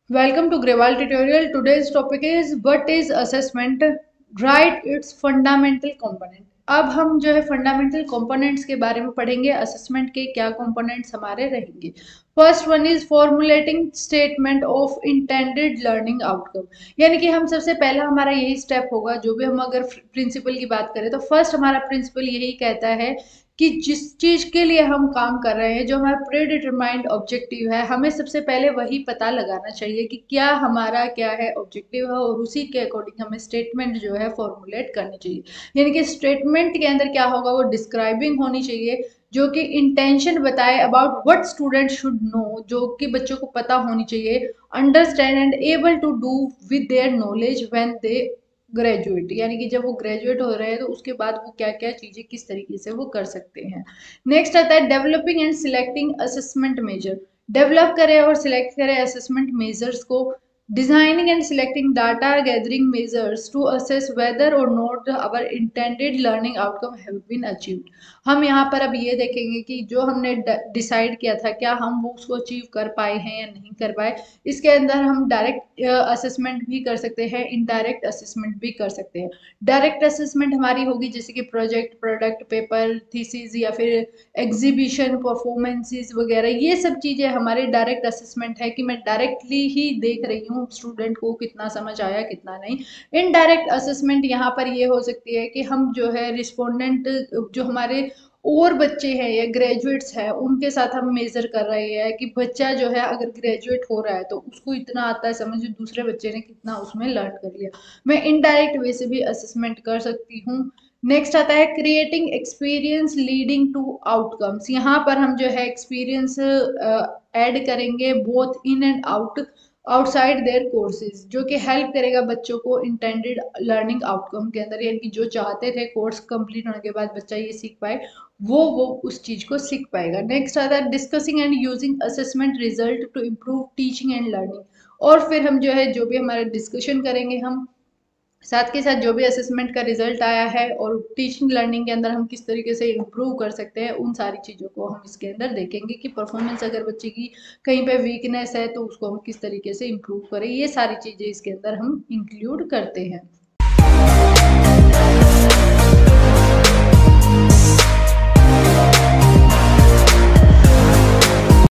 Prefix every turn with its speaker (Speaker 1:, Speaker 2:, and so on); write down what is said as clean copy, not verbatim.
Speaker 1: Welcome to Grewal tutorial. Today's topic is what is assessment? Write its fundamental component. अब हम जो है fundamental components के बारे में पढ़ेंगे। असेसमेंट के क्या कंपोनेंट्स हमारे रहेंगे। First one is formulating statement of intended learning outcome. यानी कि हम सबसे पहला हमारा यही स्टेप होगा। जो भी हम अगर प्रिंसिपल की बात करें तो फर्स्ट हमारा प्रिंसिपल यही कहता है कि जिस चीज के लिए हम काम कर रहे हैं, जो हमारा प्री डिटरमाइंड ऑब्जेक्टिव है, हमें सबसे पहले वही पता लगाना चाहिए कि क्या हमारा क्या है ऑब्जेक्टिव है, और उसी के अकॉर्डिंग हमें स्टेटमेंट जो है फॉर्मुलेट करनी चाहिए। यानी कि स्टेटमेंट के अंदर क्या होगा, वो डिस्क्राइबिंग होनी चाहिए, जो कि इंटेंशन बताए about what student should know, जो कि बच्चों को पता होनी चाहिए, understand and able to do with their knowledge when they graduate. यानी कि जब वो ग्रेजुएट हो रहे हैं तो उसके बाद वो क्या क्या चीजें किस तरीके से वो कर सकते हैं। नेक्स्ट आता है developing and selecting assessment measure. Develop करें और सिलेक्ट करें असेसमेंट मेजर्स को। Designing and selecting data gathering measures to assess whether or not our intended learning outcome have been achieved. हम यहाँ पर अब ये देखेंगे कि जो हमने डिसाइड किया था क्या हम वो उसको अचीव कर पाए हैं या नहीं कर पाए। इसके अंदर हम डायरेक्ट असेसमेंट भी कर सकते हैं, इनडायरेक्ट असेसमेंट भी कर सकते हैं। डायरेक्ट असेसमेंट हमारी होगी जैसे कि प्रोजेक्ट, प्रोडक्ट, पेपर, थीसिस या फिर एग्जीबिशन, परफॉर्मेंसेस वगैरह, ये सब चीजें हमारे डायरेक्ट असेसमेंट है कि मैं डायरेक्टली ही देख रही हूँ स्टूडेंट को कितना समझ आया कितना नहीं। इनडायरेक्ट असेसमेंट यहाँ पर ये हो सकती है कि हम जो है रिस्पोंडेंट, जो हमारे और बच्चे हैं या ग्रेजुएट्स हैं, उनके साथ हम मेजर कर रहे हैं कि बच्चा जो है अगर ग्रेजुएट हो रहा है तो उसको इतना आता है समझ, दूसरे बच्चे ने कितना उसमें लर्न कर लिया। मैं इनडायरेक्ट वे से भी असेसमेंट कर सकती हूँ। नेक्स्ट आता है creating experience leading to outcomes. यहाँ पर हम जो है एक्सपीरियंस ऐड करेंगे both in and out, outside their courses, जो कि हेल्प करेगा बच्चों को इंटेंडेड लर्निंग आउटकम के अंदर। यानी कि जो चाहते थे कोर्स कंप्लीट होने के बाद बच्चा ये सीख पाए, वो उस चीज को सीख पाएगा। नेक्स्ट आता है discussing and using assessment result to improve teaching and learning. और फिर हम जो है जो भी हमारा डिस्कशन करेंगे, हम साथ के साथ जो भी असेसमेंट का रिजल्ट आया है और टीचिंग लर्निंग के अंदर हम किस तरीके से इम्प्रूव कर सकते हैं, उन सारी चीज़ों को हम इसके अंदर देखेंगे कि परफॉर्मेंस अगर बच्चे की कहीं पे वीकनेस है तो उसको हम किस तरीके से इम्प्रूव करें। ये सारी चीज़ें इसके अंदर हम इंक्लूड करते हैं।